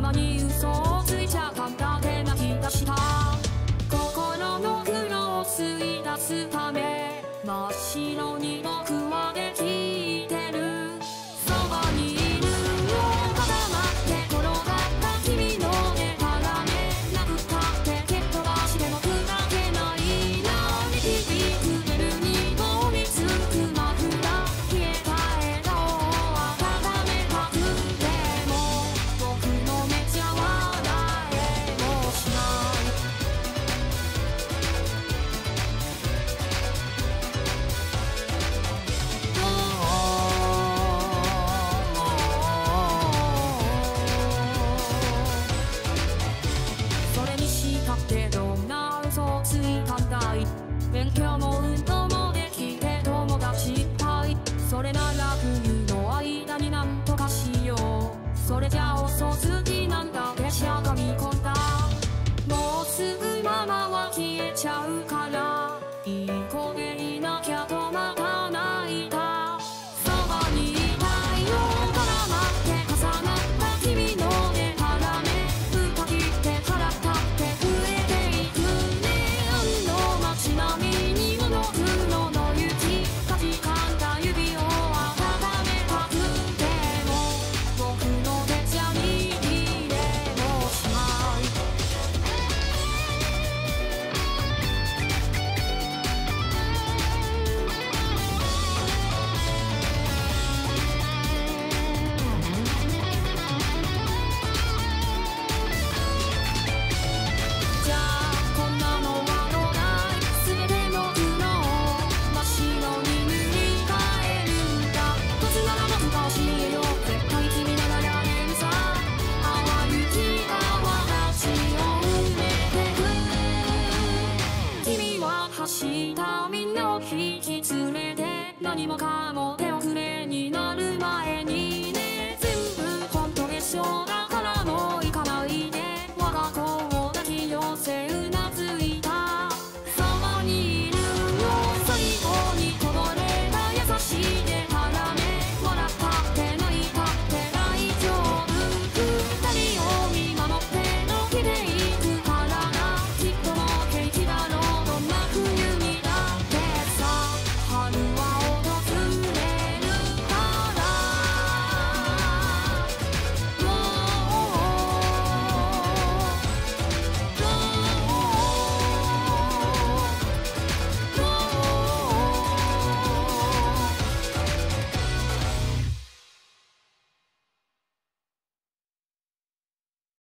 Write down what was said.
まに嘘をついちゃったんだって泣き出した。心の黒を吸い出すため真っ白に僕はできてる。そばにいるよ固まって転がった君の手からね。なくたって蹴っ飛ばしても砕けないな。導くベルに飛びつくマフラー消えた笑顔を温めたくても僕の目じゃ笑えもしない。それにしたってどんな嘘をついたんだい。勉強も運動もできて友達いっぱい。それなら冬の間になんとかしよう。それじゃ遅すぎなんだってしゃがみ込んだ。もうすぐママは消えちゃうからいい子でいなきゃとまた泣いた。そばにいたいよ絡まって重なった君の手からね。蓋切って腹立って増えていくね。あの街並みにモノクロの雪かじかんだ指を温めたくても僕の手じゃ握れもしない。じゃあこんなのはどうだい。全ての苦悩を真っ白に塗り替えるんだ。どつなら僕が教えよう。絶対君ならやれるさ。淡い雪が私を埋めてく。君は走ったみんなを引き連れて何もかも